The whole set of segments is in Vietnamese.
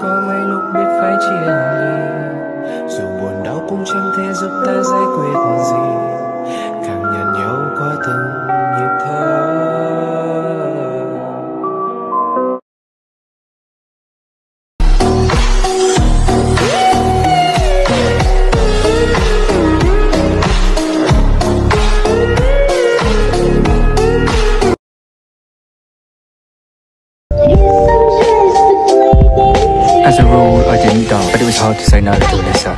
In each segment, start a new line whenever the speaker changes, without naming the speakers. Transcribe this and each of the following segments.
có mấy lúc biết phải chia ly, dù buồn đau cũng chẳng thể giúp ta giải quyết gì, cảm nhận nhau qua từng nhịp thở.
As a rule, I didn't dance, but it was hard to say no to Alyssa.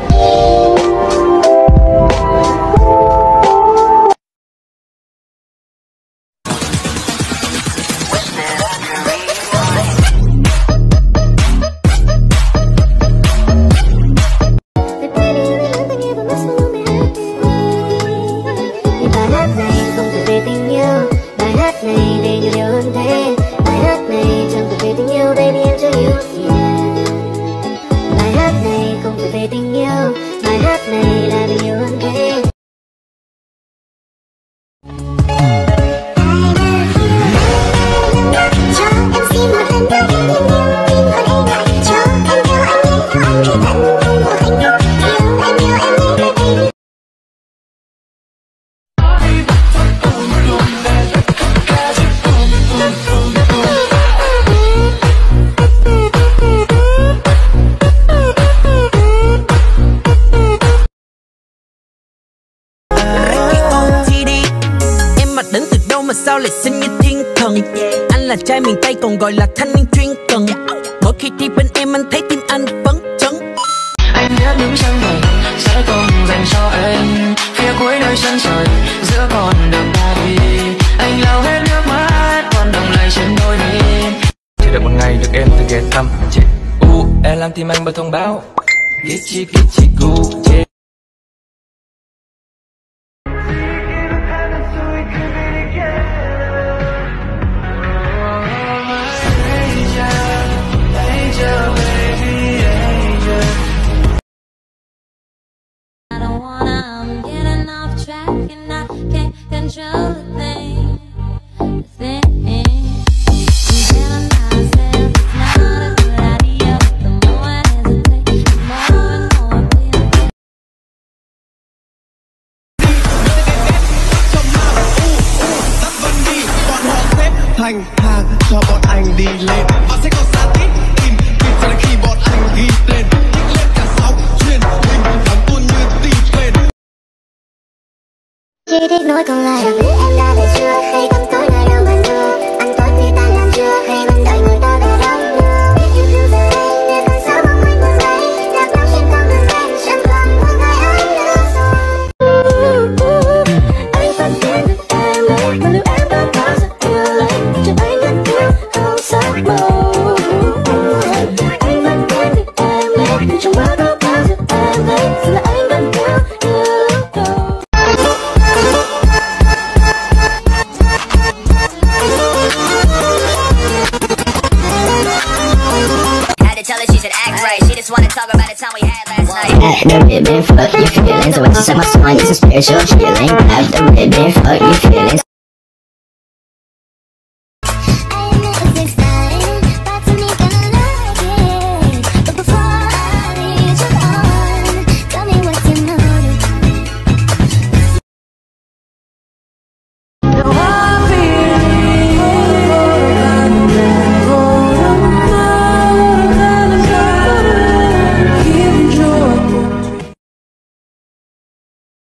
Sao lại xinh như thiên thần? Anh là trai miền Tây còn gọi là thanh niên chuyên cần. Mỗi khi đi bên em anh thấy tim anh phấn chấn.
Anh biết những sáng ngày sẽ còn dành cho em. Phía cuối nơi chân trời giữa con đường ta đi, anh lau hết nước mắt còn đọng lại trên đôi mi. Chỉ đợi một ngày được em từ ghé thăm chị. Em làm tim anh bật thông báo Kichi gu che.
Thành hàng cho bọn anh đi lên, họ sẽ có xa tít im cho đến khi bọn anh ghi tên, nhích lên cả 6 chuyên linh đóng tuôn như tít lên.
Chỉ thích nói còn lại biết em đã về chưa, hay tắm tối ngày đâu vẫn đưa ăn tối khi ta làm chưa, hay vẫn đợi người ta về đâu nữa. Biết yêu thương giờ đây để con sao mong anh buồn đây, lạc lõng trên con đường quen chẳng còn một ngày anh nữa rồi. Anh vẫn tìm được em đấy, mà liệu em đã bao giờ yêu lấy cho anh nhận yêu không sắc màu. Anh vẫn tìm được em đấy, từ trong quá khứ bao giờ em đấy, giờ là anh vẫn yêu lúc đầu.
At the ribbon, fuck your feelings. I want to set my spine, it's a spiritual healing. At the ribbon, fuck your feelings.
The